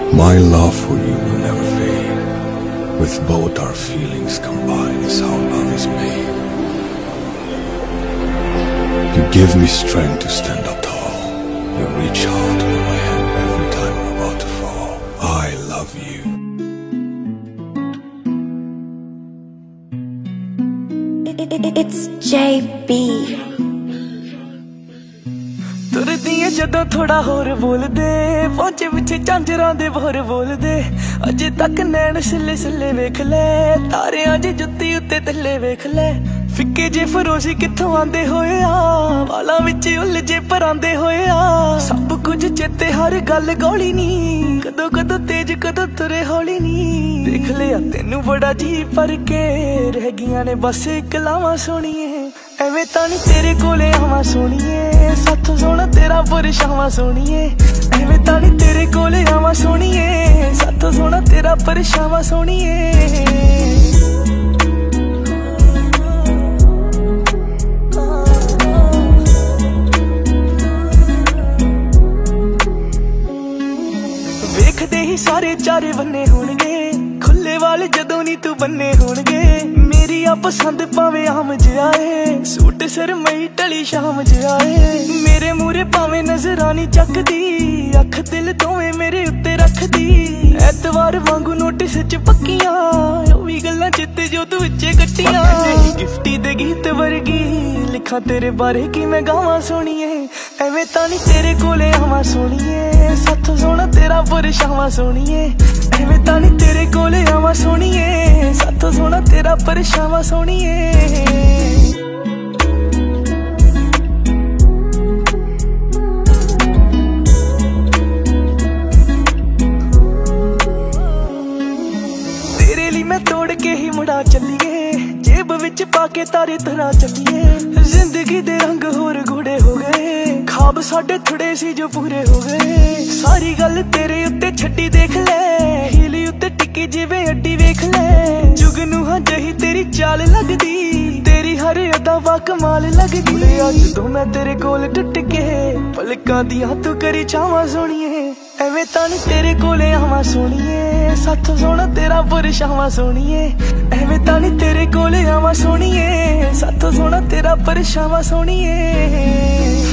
My love for you will never fade. With both our feelings combined is how love is made. You give me strength to stand up tall. You reach out to my hand every time I'm about to fall. I love you. It's JB. तुरदियां जदों थोड़ा होर बोल दे, पहुंचे पिछे झांजरां दे bore बोल दे। अजे तक नैन सिले सिले वेख ले, तारे अज जुत्ती उत्ते थल्ले वेख ले। फिक्के जे फरोशी कित्थों आंदे होए आ, वालां विच उलझे परांदे होए आ। सब कुछ चेते हर गल गौली नी, कदों कदों तेज कदों तुरे हौली नी। देख लिया तेनू बड़ा जी पर के, रह गियां ने बस कलावां सोहणीए। एवें तां नी तेरे कोले आवां सोहणीए, साथों सोहना तेरा परछावां सोहणीए। एवें तां नी तेरे कोले आवां सोहणीए, साथों सोहना तेरा परछावां सोहणीए। वेखदे ही सारे चारे बन्ने होणगे, खुले वाल जदों नी तू बन्ने होणगे। मेरी आ पसंद भावें आम जिहा ऐ, सूट सरमई टली शाम जिहा ऐ। मेरे मूहरे भावें नजरां नी चकदी, अख दिल दोवें मेरे उत्ते रखदी। ऐतवार वांगू नोटिस च पक्कियां, ओह वी गल्लां चित्ते जो तू विच्चे कट्टियां। गिफ्टी दे गीत वर्गी लिखां तेरे बारे कि मैं गावां सोहणीए। एवें तां नी तेरे कोले आवां सोहणीए, साथों सोहना तेरा परछावां सोहणीए। एवें तां नी तेरे कोले आवां सोहणीए, साथों सोहना तेरा परछावां सोहणीए। तेरे लिए मैं तोड़ के ही मुड़ा चलिए, जेब विच पाके तारे तरा चलिए। जिंदगी दे रंग होर गूढ़े हो गए, ख्वाब साडे थोड़े सी जो पूरे हो गए। सारी गल तेरे उत्ते छड्डी देख ले, हीली उत्ते टिकी जिवें अड्डी वेख ले। जुगनू हाँ जही तेरी चाल लगदी, तेरी हर अदा वा कमाल लगदी। अज तो मैं तेरे कोल टुट के, पलकां दियां तू करी छावां सोहणीए। एवें तां नी तेरे कोले आवां सोहणीए, साथों सोहना तेरा परछावां सोहणीए। एवें तां नी तेरे कोले आवां सोहणीए, साथों सोहना तेरा परछावां सोहणीए।